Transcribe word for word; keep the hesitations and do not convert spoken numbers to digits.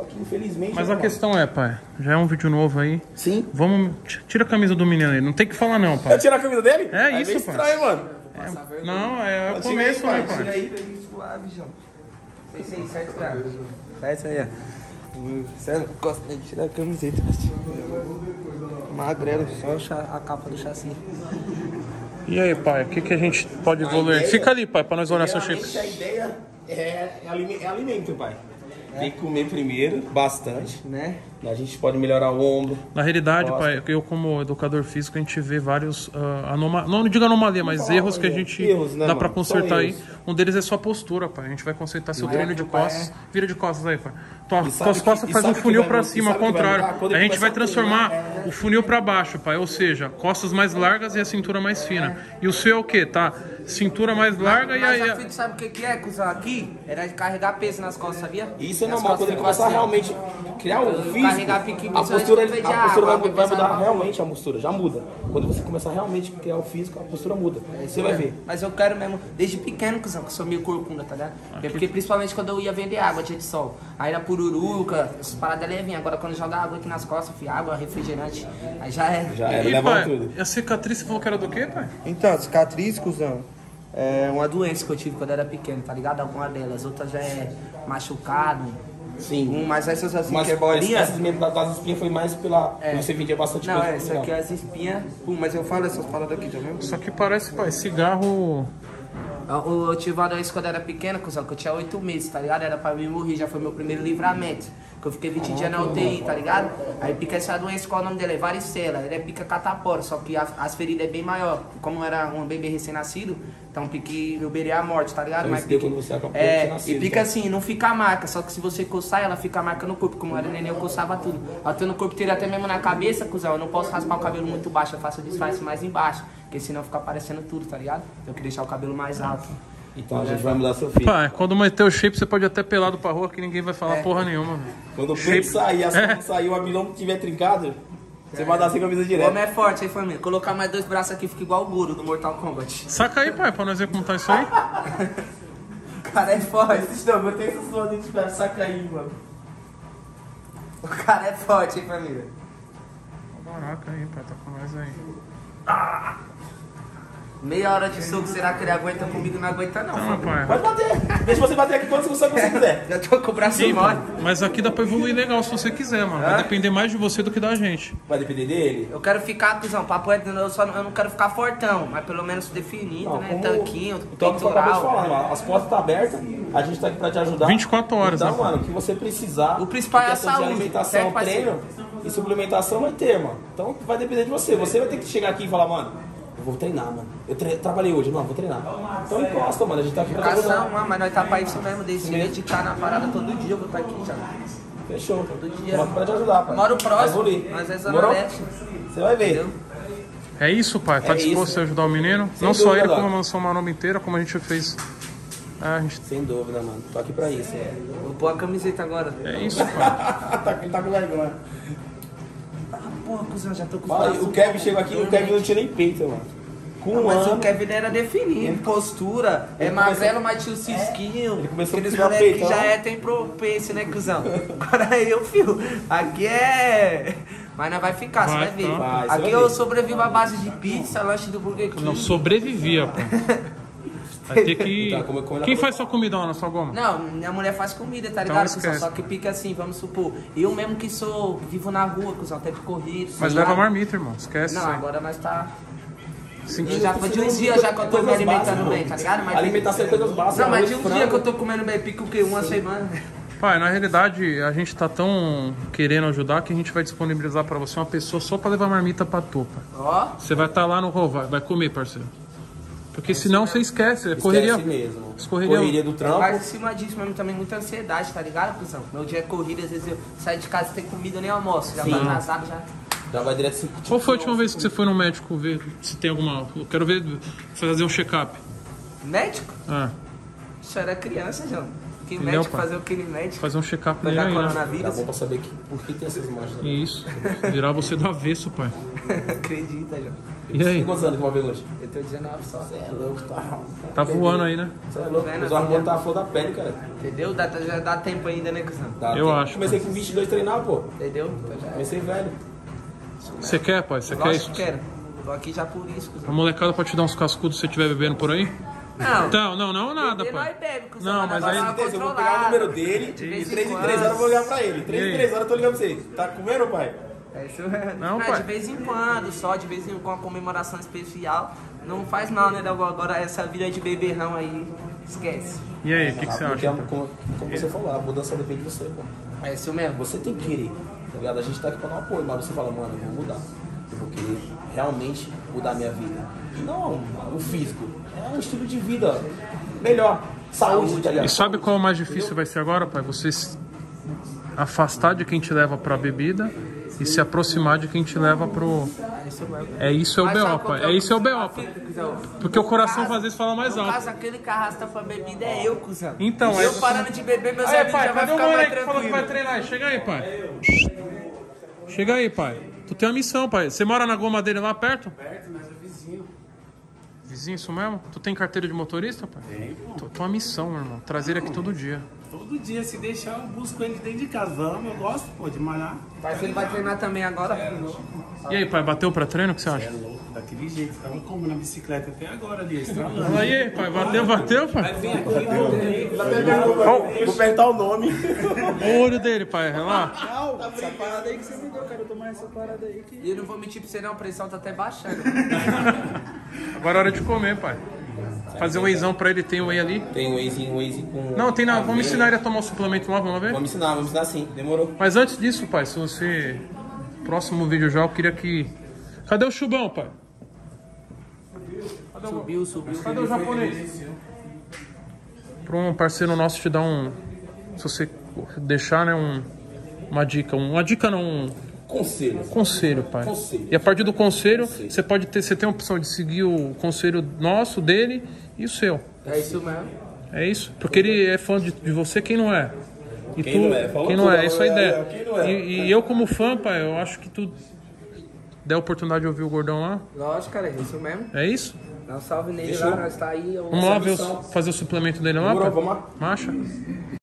que infelizmente... Mas a questão é, pai, já é um vídeo novo aí. Sim. Vamos... Tira a camisa do menino aí, não tem que falar não, pai. Eu tirar a camisa dele? É aí isso, é pai. estranho, mano. É, não, é o Tira começo, aí, né, pai? Tira pai? aí. Suave, João. Seis, seis, sete graus. Sete aí, ó. Você não gosta nem de tirar a camiseta. Magrelo, só a capa do chassi. E aí, pai, o que, que a gente pode evoluir? ideia- Fica ali, pai, pra nós olhar seu shape. Primeiramente, a ideia é, é alime- é alimento, pai. Tem que comer primeiro, bastante. Né? A gente pode melhorar o ombro. Na realidade, Gosto. pai, eu como educador físico, a gente vê vários uh, anomalhas, não digo anomalia, mas Fala, erros que a né? gente Erros, né, dá mano? pra São consertar aí. erros. Um deles é só a postura, pai. A gente vai consertar seu Aí treino é de que o pai costas. é- Vira de costas aí, pai. Tua, E sabe tuas que- costas e faz um sabe que funil vai pra mudar- cima, e ao sabe que vai contrário. mudar? Quando A ele gente vai começar a transformar treinar, o funil pra baixo, pai. Ou seja, costas mais largas e a cintura mais fina. E o seu é o quê? Tá? Cintura mais larga e Mas aí... a filha sabe o que que é, cuzão? Aqui era de carregar peso nas costas, sabia? Isso é Nas normal, quando costas ele ficam começar assim, ó. realmente criar um Eu físico, carregar pique, a principalmente postura, quando a vem de postura água, vai, água vai mudar pesada. realmente a postura, já muda. Quando você começar realmente a criar o físico, a postura muda. Você vai ver. Mas eu quero mesmo, desde pequeno, cuzão, que eu sou meio corcunda, tá ligado? É porque principalmente quando eu ia vender água, dia de sol. Aí na pururuca, essas paradas levinhas. Agora quando joga água aqui nas costas, fio, água, refrigerante, aí já é. Já era, E, leva pai, tudo. a cicatriz você falou que era do quê, pai? Então, cicatriz, cuzão, é uma doença que eu tive quando era pequeno, tá ligado? Alguma delas, outras já é machucado. Sim. Um, mas essas assim, Mas que é bolinha. essas mesmo das das espinhas foi mais pela... É. Você vendia bastante Não, coisa. é, isso aqui é as espinhas. Pum, mas eu falo essas paradas aqui, já viu? Isso aqui parece, pai, cigarro... Eu, eu tive uma doença quando eu era pequeno, cuzão, que eu tinha oito meses, tá ligado? Era pra mim morrer, já foi meu primeiro livramento. Que eu fiquei vinte dias na U T I, tá ligado? Aí pica essa doença, qual é o nome dela? É varicela, ele é pica catapora, só que a, as feridas é bem maior. Como era um bebê recém-nascido, então pique eu beirei a morte, tá ligado? Então, Mas isso deu pique, quando você acabou de é, ter nascido, e pica então. assim, não fica a marca, só que se você coçar, ela fica a marca no corpo. Como eu era neném, eu coçava tudo. Eu tenho no corpo inteiro, até mesmo na cabeça, cuzão, eu não posso raspar o cabelo muito baixo, eu faço o disfarce mais embaixo, porque senão fica aparecendo tudo, tá ligado? Eu queria deixar o cabelo mais alto. Então a gente vai mudar seu filho. Pai, quando meter o shape, você pode até pelado pra rua que ninguém vai falar porra nenhuma, velho. Quando o peito sair, a sombra sair, o abilão tiver trincado, você vai dar sem camisa O direto. homem é forte, aí família. Colocar mais dois braços aqui fica igual o Guru do Mortal Kombat. Saca aí, pai, pra nós ver como tá isso aí. O cara é forte. Não, eu tenho essa sua de espera, saca aí, mano. O cara é forte, hein, família. Caraca aí, pai, tá com nós aí. Meia hora de soco, será que ele aguenta comigo? Não aguenta não. Não, pai. Pode bater. Deixa você bater aqui quantos você quiser. Já tô com o braço Sim, mole. pai, mas aqui dá pra evoluir legal se você quiser, mano. Vai É? depender mais de você do que da gente. Vai depender dele? Eu quero ficar, cuzão, papo é, eu, só, eu não quero ficar fortão, mas pelo menos definido, Não, né? como- Tanquinho, Então, como eu acabei de falar, peitoral. mano, as portas estão abertas, a gente tá aqui pra te ajudar. vinte e quatro horas, então, né, pai? mano, o que você precisar. O principal em é a questão de saúde, alimentação, certo, parceiro? treino e suplementação vai ter, mano. Então vai depender de você. Você vai ter que chegar aqui e falar, mano, eu vou treinar, mano. Eu tre... trabalhei hoje, não, vou treinar. Então encosta, mano, a gente tá aqui pra te Educação, ajudar. mano, mas nós tá pra isso mesmo, desde se dedicar na parada todo dia, eu vou estar aqui já. Fechou. Todo dia. Estamos aqui pra te ajudar, pai. Moro próximo, Vai evoluir. nós é Zona Demorou? Leste. Você vai ver. Entendeu? É isso, pai? Tá É disposto isso. a ajudar o menino? Sem Não só dúvida, ele, como Doc. a mansão maromba inteira, como a gente fez. Ah, a gente... Sem dúvida, mano. Tô aqui pra isso. É. Vou pôr a camiseta agora. É isso, pai. tá, tá com vergonha. Ah, porra, cuzão, já tô com Fala aí, braços o Kevin chegou aqui, o Kevin não tinha nem peito, mano. Com Não, um mas o ano. Kevin era definido, postura, é Ele magrelo, mas tinha o cisquinho. ele começou Aqueles a criar moleque que peitão. já é, tem propense, né, cuzão? Agora eu, filho, aqui é... Mas não vai ficar, você Vai, vai ver. tá. Vai, você Aqui vai eu ver. sobrevivo à base de pizza, lanche do Burger King. Não sobrevivia, pai. Vai ter que... Tá, como- como ela Quem falou- faz sua comida lá na sua goma? Não, minha mulher faz comida, tá Então ligado, cuzão? esquece. Só que pica assim, vamos supor. Eu mesmo que sou, vivo na rua, cuzão, até de corrida. Mas sei leva lá. marmita, irmão. Esquece Não, isso aí. agora nós tá... Senti- Eu já foi de uns dias já que eu tô me Coisas alimentando básicas, bem, tá ligado? Mas alimentação é coisas básicas. Não, mas de arroz, um dia que frango. eu tô comendo bem, pica o quê? Uma semana. Pai, na realidade, a gente tá tão querendo ajudar que a gente vai disponibilizar pra você uma pessoa só pra levar marmita pra tu, pai. Ó, Você vai estar lá no rol, vai, vai comer, parceiro. Porque senão você esquece. É correria. Esquece mesmo. Escorreria. Correria do trampo. mas em cima disso mesmo também muita ansiedade, tá ligado, cuzão? Meu dia é corrida, às vezes eu saio de casa sem comida, eu nem almoço. Já Sim. tô atrasado, já. Já vai direto assim. Qual foi a última vez que você foi no médico ver se tem alguma. Eu quero ver fazer um check-up. Médico? Ah, Isso era criança, João. Que Entendeu, médico pai? fazer o que médico? fazer um check-up nele Pegar aí, né? Tá coronavírus? bom pra saber que, por que tem essas imagens. Né? Isso. Virar você do avesso, pai. Acredita, João. E aí? Tem quantos anos que vai ver hoje? Eu tenho dezenove só. Você é louco, tá? Tá voando aí, né? Você é louco. Vendo, Os hormônios filha? tá a flor da pele, cara. Entendeu? Dá, já dá tempo ainda, né, cuzão? Dá Eu tempo. acho. Comecei com vinte e dois a treinar, pô. Entendeu? Então já é. Comecei velho. Você quer, pai? Você quer Lógico isso? que quero. Tô aqui já por isso, A cuzão. molecada pode te dar uns cascudos se você estiver bebendo por aí? Não. Então, não, não, nada, Beber pai. nós bebe, cuzão. Não, mas aí- dá pra Certeza, eu vou controlar. pegar o número dele De e vez em três em quando. três horas eu vou ligar pra ele. três E em aí? três horas eu tô ligando pra você. Tá comendo, pai? É isso mesmo. Não, Ah, pai. de vez em quando, só de vez em quando, com uma comemoração especial. Não faz mal, né, Dalgão? Agora essa vida de beberrão aí, esquece. E aí, o que, que você Porque, acha? como, como você falou, a mudança depende de você, pô. É isso mesmo. Você tem que querer, tá ligado? A gente tá aqui pra dar um apoio, mas você fala, mano, eu vou mudar. Eu vou querer realmente mudar a minha vida. Não o físico, é um estilo de vida melhor. Saúde, tá ligado? E sabe qual é o mais difícil vai ser agora, pai? Você se afastar de quem te leva pra bebida e se aproximar de quem te leva pro... É isso mesmo. É isso é o Mas B O, sabe qual pai. que É isso é o B O, a pai. fita, cuzão? Porque o coração No caso- às vezes fala mais No alto. caso, aquele que arrasta pra bebida é eu, cuzão. Então, eu aí- parando de beber, meus Aí, amigos pai, já vai cadê o ficar mano mais aí que falou que vai tranquilo. treinar? Chega aí, pai. Chega aí, pai. Tu tem uma missão, pai. Você mora na goma dele lá perto? Perto, mas é vizinho. Vizinho, isso mesmo? Tu tem carteira de motorista, pai? Tem, pô. Tu tem uma missão, meu irmão. Trazer ele aqui todo dia. Todo dia, se deixar, eu busco ele dentro de casa. Vamos, eu gosto, pô, de malhar. Mas ele vai treinar também agora. E aí, pai, bateu pra treino? O que você É acha? louco, daquele jeito. Tava como na bicicleta até agora ali, estralando. Fala aí, pai. Bateu, bateu, pai? Vou apertar o nome. O olho dele, pai. Olha lá. Essa parada aí que você me deu, cara. Eu tomar essa parada aí que. E eu não vou mentir pra você não, a pressão tá até baixando. Agora é hora de comer, pai. Fazer o wheyzão pra ele. Tem o whey ali? Tem um Waze, um Waze com... Não, tem não. Vamos ensinar ele a tomar o suplemento lá, vamos ver? Vamos ensinar, vamos ensinar sim. Demorou. Mas antes disso, pai, se você... Próximo vídeo já, eu queria que... Cadê o chubão, pai? Subiu, subiu. Cadê o japonês? Para um parceiro nosso te dar um... Se você deixar, né, um... Uma dica. Um, uma dica não, um Conselho. conselho, pai. Conselho. E a partir do conselho, Conselho. você pode ter... Você tem a opção de seguir o conselho nosso, dele e o seu. É isso mesmo. É isso? Porque ele é fã de, de você, quem não é? E Quem não é? Falou Quem não tudo, é, isso é a é, ideia. é, quem não é? E, e eu como fã, pai, eu acho que tu der a oportunidade de ouvir o Gordão lá. Lógico, cara, é isso mesmo. É isso? Dá um salve nele Fechou. lá, nós tá aí. eu- Vamos lá ver missão. o- fazer o suplemento dele lá, Demorou, pai? vamos lá. Marcha?